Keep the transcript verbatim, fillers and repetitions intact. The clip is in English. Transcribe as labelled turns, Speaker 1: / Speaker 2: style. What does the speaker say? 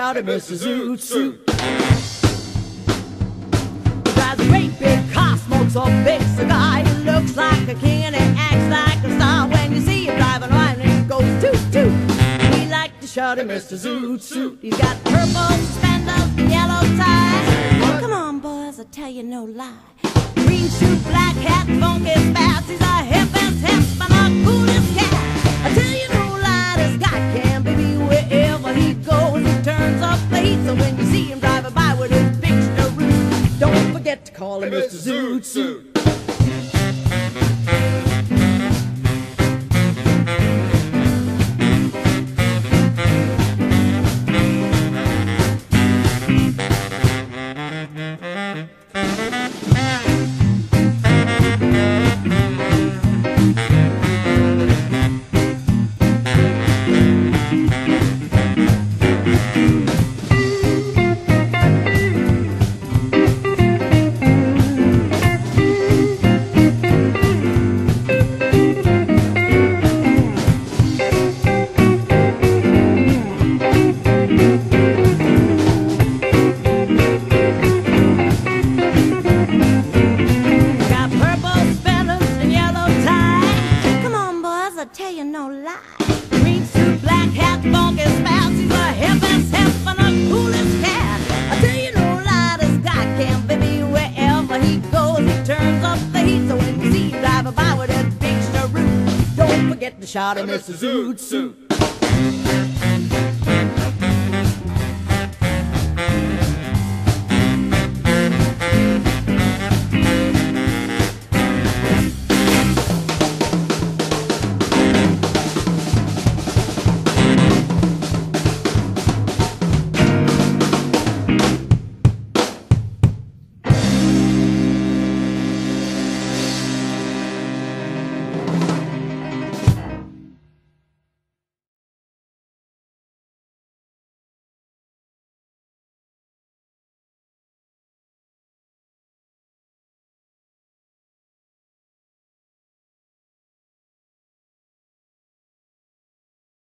Speaker 1: shout at Mister Zoot Suit. He drives a great big car, smokes a big cigar. He looks like a king and he acts like a star. When you see him driving around, it goes toot toot. We like to shout at Mister Zoot Suit. He's got purple suspenders and yellow tie. Come on, boys, I'll tell you no lie. Green suit, black hat, funky spats. He's a hip and hip and a coolest cat. I tell you no lie, this guy can, baby. Wherever he goes, he turns up the heat. So when you see him driving by with his big Cheroot, don't forget to call him Mister Zoot Suit. Tell you no lie. Green suit, black hat, funky spats. He's a hip and hip and a coolest cat. I tell you no lie, this guy can, baby. Wherever he goes, he turns up the heat. So when you see him driving by with that big Cheroot, don't forget to shout at Mister Zoot Suit.